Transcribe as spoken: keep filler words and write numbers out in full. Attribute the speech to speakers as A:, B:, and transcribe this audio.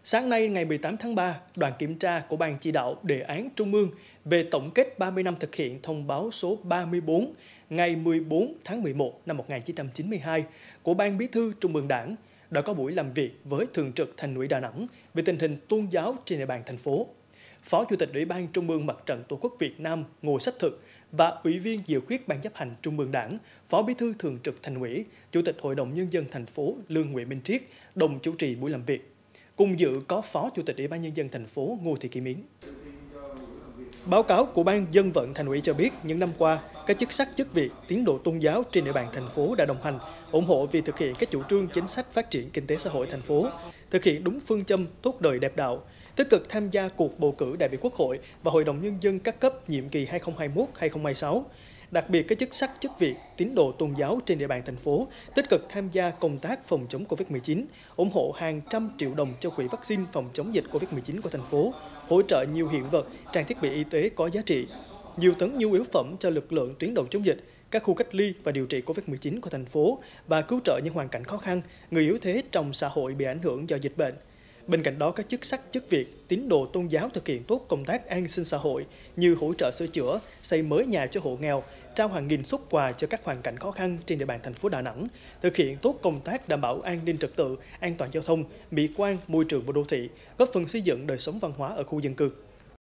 A: Sáng nay ngày mười tám tháng ba, đoàn kiểm tra của Ban chỉ đạo đề án Trung ương về tổng kết ba mươi năm thực hiện thông báo số ba mươi bốn ngày mười bốn tháng mười một năm một nghìn chín trăm chín mươi hai của Ban Bí thư Trung ương Đảng đã có buổi làm việc với Thường trực Thành ủy Đà Nẵng về tình hình tôn giáo trên địa bàn thành phố. Phó Chủ tịch Ủy ban Trung ương Mặt trận Tổ quốc Việt Nam Ngô Sách Thực và Ủy viên dự khuyết Ban chấp hành Trung ương Đảng, Phó Bí thư Thường trực Thành ủy, Chủ tịch Hội đồng Nhân dân thành phố Lương Nguyễn Minh Triết đồng chủ trì buổi làm việc. Cùng dự có Phó Chủ tịch Ủy ban Nhân dân thành phố Ngô Thị Kim Yến. Báo cáo của Ban Dân vận Thành ủy cho biết, những năm qua, các chức sắc chức việc, tín đồ tôn giáo trên địa bàn thành phố đã đồng hành, ủng hộ việc thực hiện các chủ trương chính sách phát triển kinh tế xã hội thành phố, thực hiện đúng phương châm tốt đời đẹp đạo, tích cực tham gia cuộc bầu cử đại biểu Quốc hội và Hội đồng Nhân dân các cấp nhiệm kỳ hai nghìn không trăm hai mươi mốt đến hai nghìn không trăm hai mươi sáu. Đặc biệt, các chức sắc chức việc, tín đồ tôn giáo trên địa bàn thành phố tích cực tham gia công tác phòng chống Covid mười chín, ủng hộ hàng trăm triệu đồng cho quỹ vaccine phòng chống dịch Covid mười chín của thành phố, hỗ trợ nhiều hiện vật, trang thiết bị y tế có giá trị, nhiều tấn nhu yếu phẩm cho lực lượng tuyến đầu chống dịch, các khu cách ly và điều trị Covid mười chín của thành phố và cứu trợ những hoàn cảnh khó khăn, người yếu thế trong xã hội bị ảnh hưởng do dịch bệnh. Bên cạnh đó, các chức sắc chức việc, tín đồ tôn giáo thực hiện tốt công tác an sinh xã hội như hỗ trợ sửa chữa, xây mới nhà cho hộ nghèo, trao hàng nghìn suất quà cho các hoàn cảnh khó khăn trên địa bàn thành phố Đà Nẵng, thực hiện tốt công tác đảm bảo an ninh trật tự, an toàn giao thông, mỹ quan, môi trường và đô thị, góp phần xây dựng đời sống văn hóa ở khu dân cư.